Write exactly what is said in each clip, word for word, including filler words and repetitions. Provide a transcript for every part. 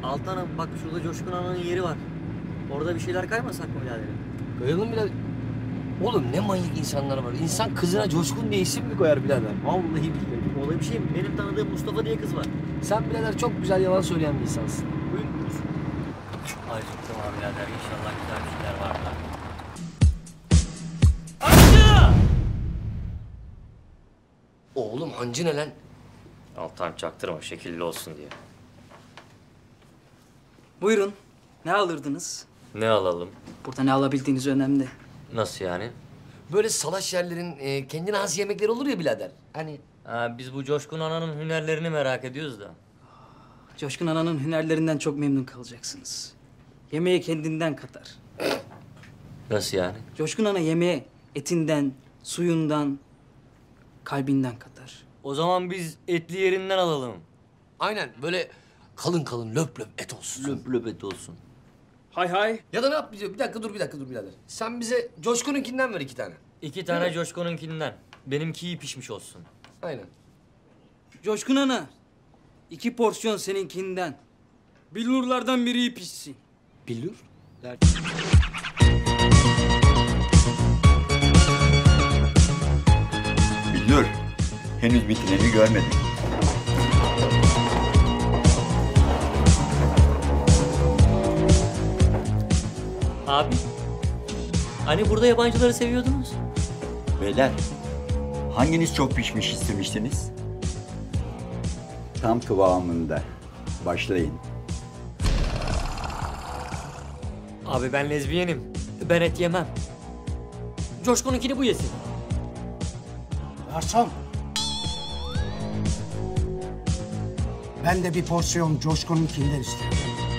Altanım bak şurada Coşkun Ana'nın yeri var. Orada bir şeyler kaymasak mı biraderim? Kayalım birader. Oğlum ne manyak insanlar var. İnsan kızına Coşkun diye isim mi koyar birader? Vallahi billahi. Olay bir şey mi? Benim tanıdığım Mustafa diye kız var. Sen birader çok güzel yalan söyleyen bir insansın. Buyurun. Acıktım abi birader. İnşallah güzel bir şeyler vardır. Oğlum hancı ne lan? Altan çaktırma şekilli olsun diye. Buyurun. Ne alırdınız? Ne alalım? Burada ne alabildiğiniz önemli. Nasıl yani? Böyle salaş yerlerin e, kendine has yemekleri olur ya birader. Hani Ha, biz bu Coşkun Ana'nın hünerlerini merak ediyoruz da. Coşkun Ana'nın hünerlerinden çok memnun kalacaksınız. Yemeğe kendinden katar. Nasıl yani? Coşkun Ana yemeğe etinden, suyundan, kalbinden katar. O zaman biz etli yerinden alalım. aynen böyle kalın kalın löp löp et olsun. Löp löp et olsun. Hay hay. Ya da ne yap? Bir dakika dur bir dakika dur birader. Sen bize Coşkun'unkinden ver iki tane. İki tane Coşkun'unkinden. Benimki iyi pişmiş olsun. Aynen. Coşkun Ana, iki porsiyon seninkinden. Billurlardan biri iyi pişsin. Billur? Billur, henüz bitireni görmedim. Abi, hani burada yabancıları seviyordunuz? Beyler, hanginiz çok pişmiş istemiştiniz? Tam kıvamında. Başlayın. Abi ben lezbiyenim. Ben et yemem. Coşkun'unkini bu yesin. Garson. Ben de bir porsiyon Coşkun'unkinden isterim.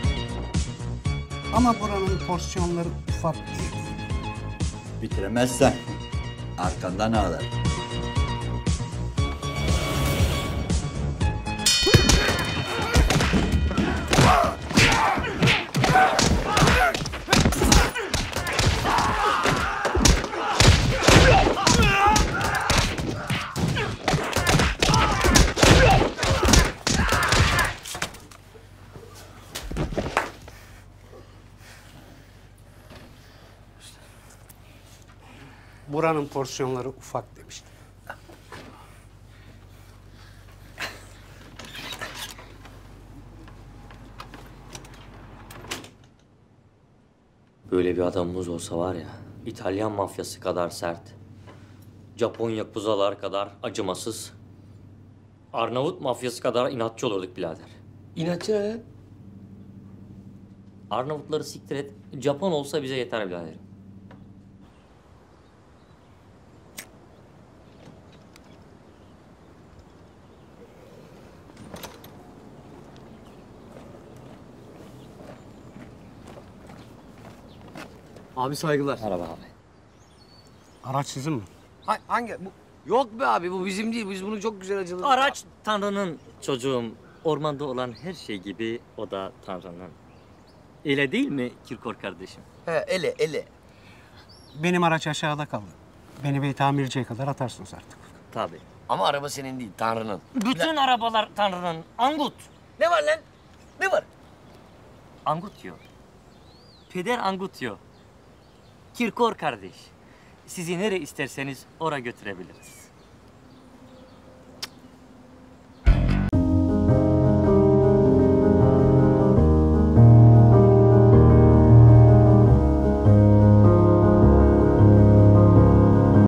Ama buranın porsiyonları ufak değil. Bitiremezsen arkandan ağlar. Buranın porsiyonları ufak demiştim. Böyle bir adamımız olsa var ya, İtalyan mafyası kadar sert, Japon yakuzalar kadar acımasız, Arnavut mafyası kadar inatçı olurduk birader. İnatçı ne lan? Arnavutları siktir et, Japon olsa bize yeter biraderim. Abi saygılar. Merhaba abi. Araç sizin mi? Ha, hangi? Bu... Yok be abi bu bizim değil. Biz bunu çok güzel acıladık. Araç Tanrı'nın çocuğum. Ormanda olan her şey gibi o da Tanrı'nın. Öyle değil mi Kirkor kardeşim? He ele ele. Benim araç aşağıda kaldı. Beni bir tamirciye kadar atarsınız artık. Tabii. Ama araba senin değil Tanrı'nın. Bütün arabalar Tanrı'nın. Angut. Ne var lan? Ne var? Angut diyor. Peder Angut diyor. Kirkor kardeş. Sizi nereye isterseniz oraya götürebiliriz.